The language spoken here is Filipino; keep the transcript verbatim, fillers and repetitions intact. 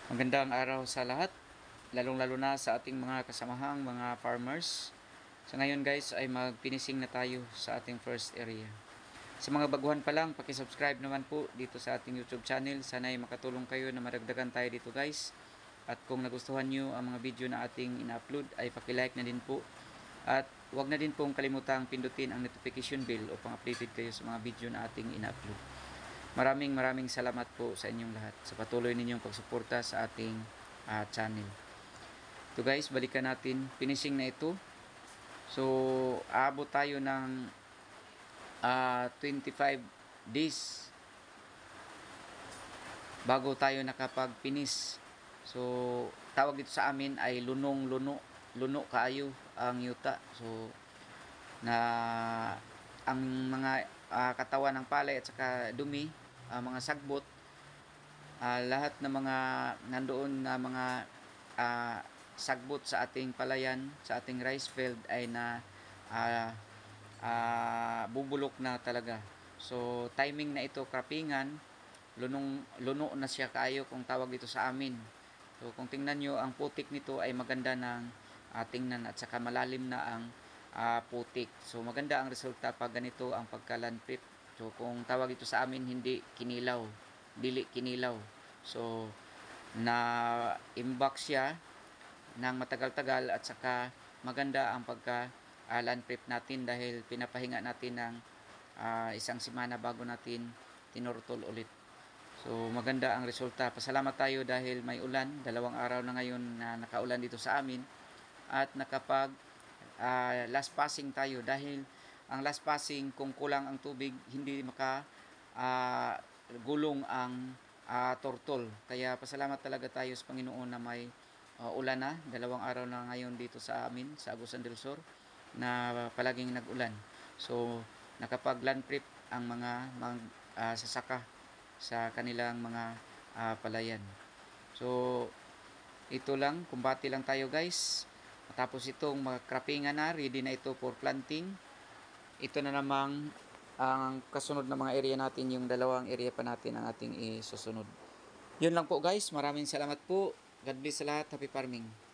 Magandang araw sa lahat, lalong-lalo na sa ating mga kasamahang mga farmers. Sa ngayon guys ay magpinising na tayo sa ating first area. Sa mga baguhan pa lang, paki-subscribe naman po dito sa ating YouTube channel. Sana ay makatulong kayo na madagdagan tayo dito guys. At kung nagustuhan nyo ang mga video na ating ina-upload ay paki-like na din po. At huwag na din pong kalimutang pindutin ang notification bell upang updated kayo sa mga video na ating ina-upload. Maraming maraming salamat po sa inyong lahat sa patuloy ninyong pagsuporta sa ating uh, channel. So guys, balikan natin. Finishing na ito. So, aabot tayo ng uh, twenty-five days bago tayo nakapag-finish. So, tawag dito sa amin ay lunong-luno. Luno kaayo ang yuta. So, na ang mga uh, katawan ng palay at saka dumi, Uh, mga sagbot, uh, lahat ng mga nandoon na mga uh, sagbot sa ating palayan, sa ating rice field ay na uh, uh, bubulok na talaga. So timing na ito, krapingan, lunong, luno na siya kaayo kung tawag dito sa amin. So kung tingnan nyo, ang putik nito ay maganda ng uh, tingnan at saka malalim na ang uh, putik. So maganda ang resulta pag ganito ang pagka-landprep. So kung tawag ito sa amin, hindi kinilaw, dili kinilaw. So na imbak siya ng matagal-tagal at saka maganda ang pagka uh, land prep natin dahil pinapahinga natin ng uh, isang semana bago natin tinurtol ulit. So maganda ang resulta. Pasalamat tayo dahil may ulan, dalawang araw na ngayon na nakaulan dito sa amin at nakapag uh, last passing tayo dahil ang last passing, kung kulang ang tubig, hindi maka uh, gulong ang uh, tortol. Kaya pasalamat talaga tayo sa Panginoon na may uh, ulan na. Dalawang araw na ngayon dito sa amin, sa Agusan del Sur, na palaging nag-ulan. So, nakapag-land prep ang mga, mga uh, sasaka sa kanilang mga uh, palayan. So, ito lang, kumbati lang tayo guys. Matapos itong mga na, ready na ito for planting. Ito na namang ang kasunod na mga area natin, yung dalawang area pa natin ang ating isusunod. Yun lang po guys, maraming salamat po. God bless sa lahat, happy farming.